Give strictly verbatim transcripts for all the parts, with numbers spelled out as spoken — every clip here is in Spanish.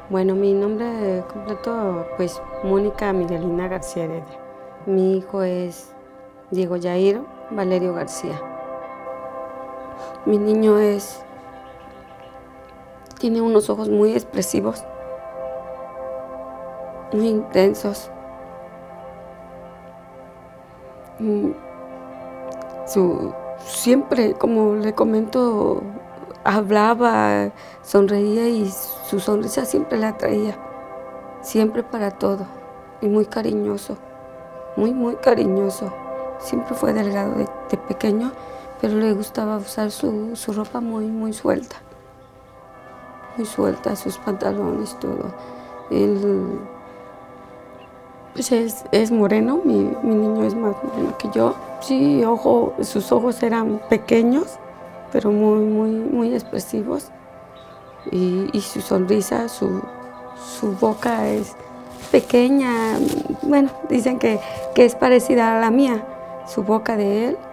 Bueno, mi nombre completo, pues, Mónica Miguelina García Heredia. Mi hijo es Diego Yairo Valerio García. Mi niño es tiene unos ojos muy expresivos, muy intensos. Mm, su siempre, como le comento, hablaba, sonreía y su sonrisa siempre la traía, siempre para todo, y muy cariñoso, muy, muy cariñoso. Siempre fue delgado de, de pequeño, pero le gustaba usar su, su ropa muy, muy suelta, muy suelta, sus pantalones, todo. Él, pues es, es moreno, mi, mi niño es más moreno que yo. Sí, ojo, sus ojos eran pequeños, pero muy, muy, muy expresivos. Y, y su sonrisa, su, su boca es pequeña. Bueno, dicen que, que es parecida a la mía, su boca de él.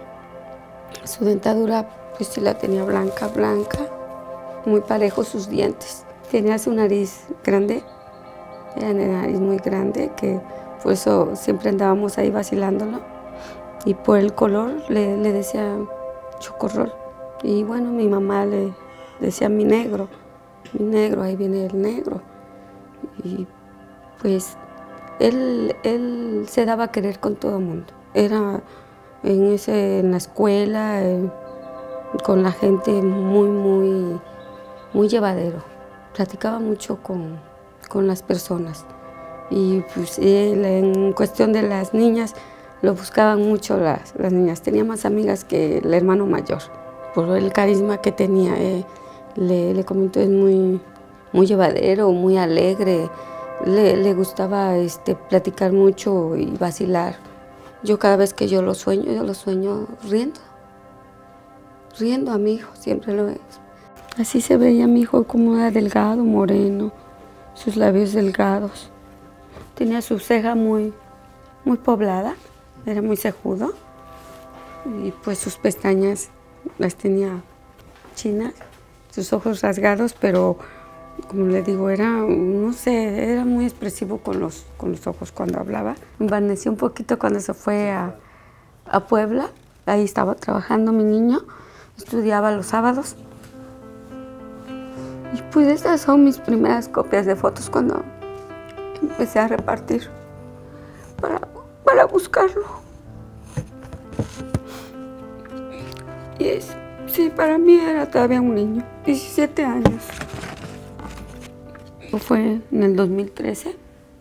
Su dentadura, pues sí la tenía blanca, blanca, muy parejo sus dientes. Tenía su nariz grande, era una nariz muy grande, que por eso siempre andábamos ahí vacilándolo. Y por el color le, le decía chocorrol. Y bueno, mi mamá le decía mi negro, mi negro, ahí viene el negro. Y pues él, él se daba a querer con todo el mundo. Era en, ese, en la escuela, eh, con la gente muy, muy, muy llevadero. Platicaba mucho con, con las personas. Y pues él, en cuestión de las niñas, lo buscaban mucho las, las niñas. Tenía más amigas que el hermano mayor. Por el carisma que tenía, eh, le, le comento, es muy, muy llevadero, muy alegre. Le, le gustaba este, platicar mucho y vacilar. Yo cada vez que yo lo sueño, yo lo sueño riendo. Riendo a mi hijo, siempre lo es. Así se veía mi hijo, como era delgado, moreno, sus labios delgados. Tenía su ceja muy, muy poblada, era muy cejudo. Y pues sus pestañas las tenía chinas, sus ojos rasgados, pero como le digo, era, no sé, era muy expresivo con los, con los ojos cuando hablaba. Envaneció un poquito cuando se fue a, a Puebla, ahí estaba trabajando mi niño, estudiaba los sábados. Y pues esas son mis primeras copias de fotos cuando empecé a repartir para, para buscarlo. Y es, sí, para mí era todavía un niño, diecisiete años. Fue en el dos mil trece,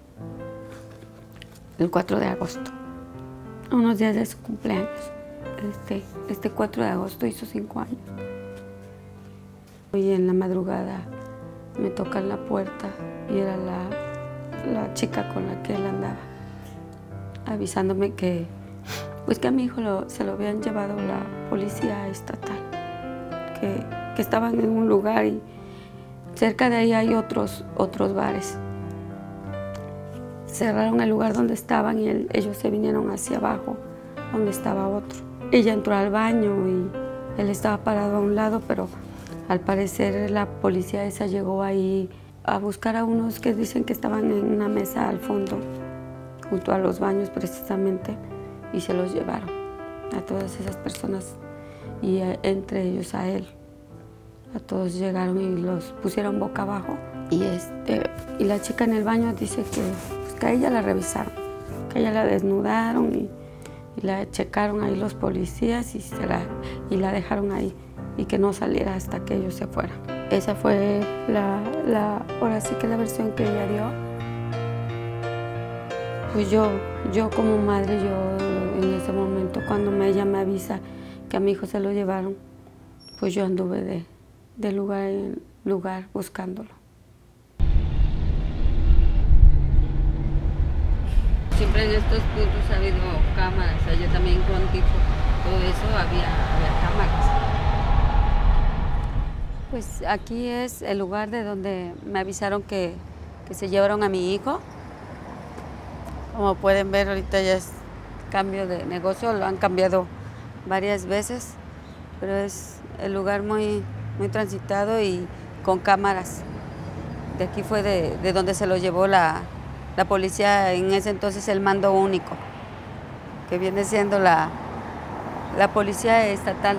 el cuatro de agosto, unos días de su cumpleaños. Este, este cuatro de agosto hizo cinco años. Y en la madrugada me tocan la puerta y era la, la chica con la que él andaba, avisándome que, pues que a mi hijo lo, se lo habían llevado la policía estatal, que, que estaban en un lugar y cerca de ahí hay otros, otros bares. Cerraron el lugar donde estaban y él, ellos se vinieron hacia abajo, donde estaba otro. Ella entró al baño y él estaba parado a un lado, pero al parecer la policía esa llegó ahí a buscar a unos que dicen que estaban en una mesa al fondo, junto a los baños precisamente, y se los llevaron a todas esas personas y a, entre ellos a él. A todos llegaron y los pusieron boca abajo. Y, este, y la chica en el baño dice que, pues, que a ella la revisaron, que a ella la desnudaron y, y la checaron ahí los policías y, se la, y la dejaron ahí y que no saliera hasta que ellos se fueran. Esa fue la, la, ahora sí que la versión que ella dio. Pues yo, yo como madre, yo en ese momento cuando me, ella me avisa que a mi hijo se lo llevaron, pues yo anduve de, de lugar en lugar buscándolo. Siempre en estos puntos ha habido cámaras, allá también con tipo, todo eso había, había cámaras. Pues aquí es el lugar de donde me avisaron que, que se llevaron a mi hijo. Como pueden ver, ahorita ya es cambio de negocio, lo han cambiado varias veces, pero es el lugar muy, muy transitado y con cámaras de aquí fue de, de donde se lo llevó la, la policía, en ese entonces el mando único, que viene siendo la, la policía estatal.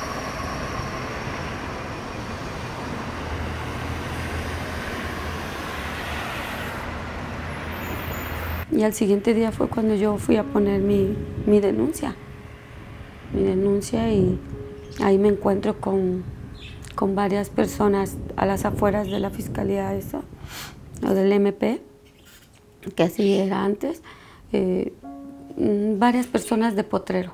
Y al siguiente día fue cuando yo fui a poner mi, mi denuncia, mi denuncia y ahí me encuentro con, con varias personas a las afueras de la fiscalía esa, o del M P, que así era antes, eh, varias personas de Potrero,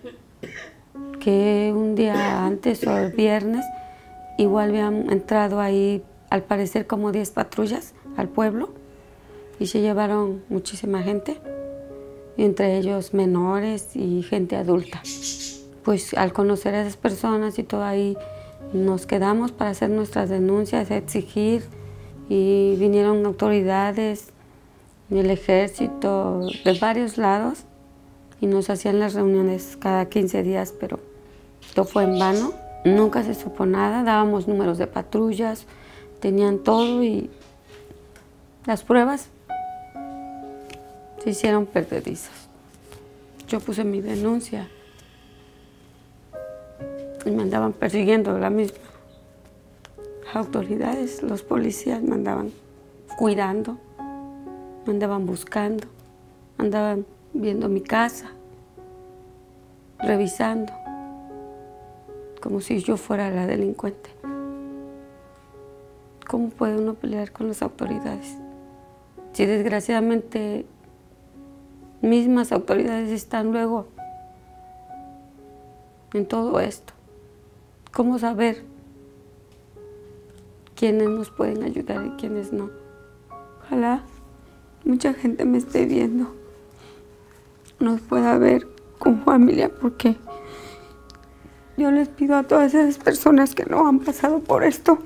que un día antes o el viernes igual habían entrado ahí, al parecer como diez patrullas al pueblo, y se llevaron muchísima gente, entre ellos menores y gente adulta. Pues al conocer a esas personas y todo ahí, nos quedamos para hacer nuestras denuncias, exigir, y vinieron autoridades del ejército, de varios lados, y nos hacían las reuniones cada quince días, pero todo fue en vano. Nunca se supo nada, dábamos números de patrullas, tenían todo y las pruebas se hicieron perdedizas. Yo puse mi denuncia y me andaban persiguiendo la misma. Las autoridades, los policías me andaban cuidando, me andaban buscando, andaban viendo mi casa, revisando, como si yo fuera la delincuente. ¿Cómo puede uno pelear con las autoridades? Si desgraciadamente mismas autoridades están luego en todo esto. ¿Cómo saber quiénes nos pueden ayudar y quiénes no? Ojalá mucha gente me esté viendo, nos pueda ver con familia, porque yo les pido a todas esas personas que no han pasado por esto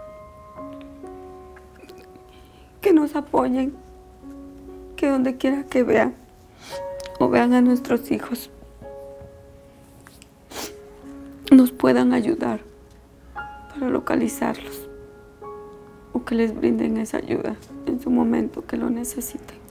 que nos apoyen, que donde quiera que vean o vean a nuestros hijos nos puedan ayudar para localizarlos o que les brinden esa ayuda en su momento que lo necesiten.